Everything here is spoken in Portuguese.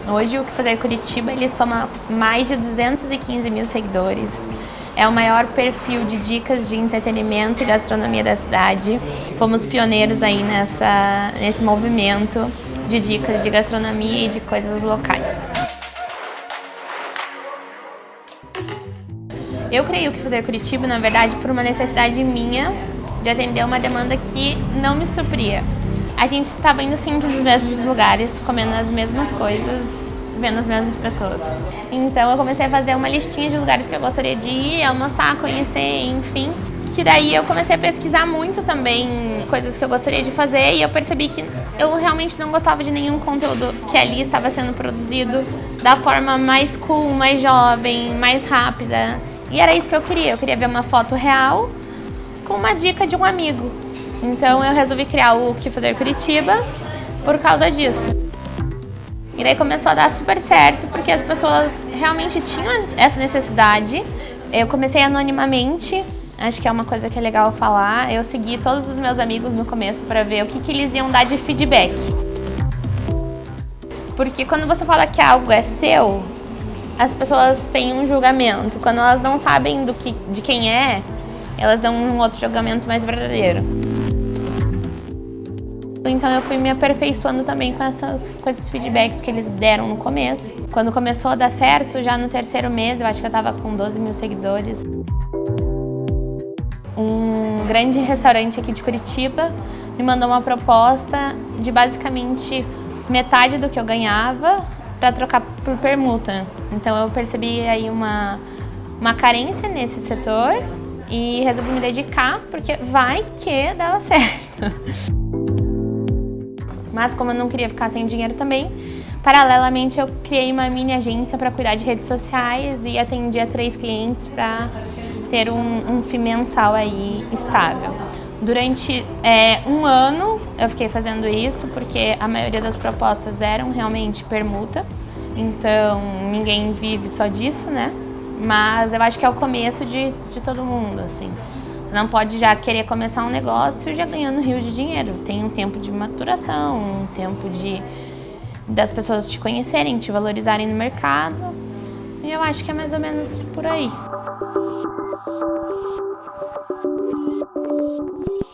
Hoje o Que Fazer Curitiba, ele soma mais de 215 mil seguidores. É o maior perfil de dicas de entretenimento e gastronomia da cidade. Fomos pioneiros aí nesse movimento de dicas de gastronomia e de coisas locais. Eu criei o Que Fazer Curitiba, na verdade, por uma necessidade minha de atender uma demanda que não me supria. A gente estava indo sempre nos mesmos lugares, comendo as mesmas coisas, vendo as mesmas pessoas. Então eu comecei a fazer uma listinha de lugares que eu gostaria de ir, almoçar, conhecer, enfim. Que daí eu comecei a pesquisar muito também coisas que eu gostaria de fazer e eu percebi que eu realmente não gostava de nenhum conteúdo que ali estava sendo produzido da forma mais cool, mais jovem, mais rápida. E era isso que eu queria ver uma foto real com uma dica de um amigo. Então eu resolvi criar o Que Fazer Curitiba por causa disso. E daí começou a dar super certo, porque as pessoas realmente tinham essa necessidade. Eu comecei anonimamente, acho que é uma coisa que é legal falar. Eu segui todos os meus amigos no começo para ver o que eles iam dar de feedback. Porque quando você fala que algo é seu, as pessoas têm um julgamento. Quando elas não sabem de quem é, elas dão um outro julgamento mais verdadeiro. Então eu fui me aperfeiçoando também com esses feedbacks que eles deram no começo. Quando começou a dar certo, já no terceiro mês, eu acho que eu estava com 12 mil seguidores. Um grande restaurante aqui de Curitiba me mandou uma proposta de basicamente metade do que eu ganhava para trocar por permuta. Então eu percebi aí uma carência nesse setor e resolvi me dedicar porque vai que dava certo. Mas como eu não queria ficar sem dinheiro também, paralelamente eu criei uma mini agência para cuidar de redes sociais e atendia 3 clientes para ter um FII mensal aí estável. Durante um ano eu fiquei fazendo isso porque a maioria das propostas eram realmente permuta, então ninguém vive só disso, né? Mas eu acho que é o começo de todo mundo, assim. Você não pode já querer começar um negócio já ganhando rios de dinheiro. Tem um tempo de maturação, um tempo das pessoas te conhecerem, te valorizarem no mercado. E eu acho que é mais ou menos por aí.